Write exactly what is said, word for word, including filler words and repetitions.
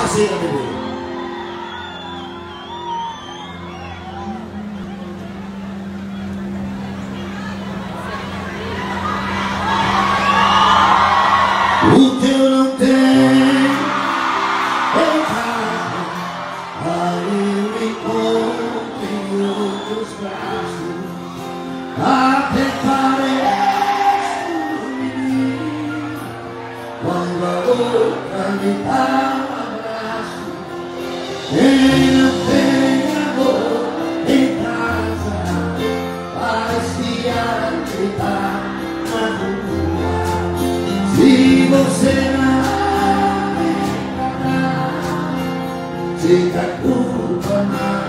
parceira, bebê. O teu não tem errado, aí eu me encontro em outros braços. Até parece um menino quando a outra me dá um abraço. Quem não tem amor em casa vai se aceitar na rua. Se você não me encontrar, fica a culpa na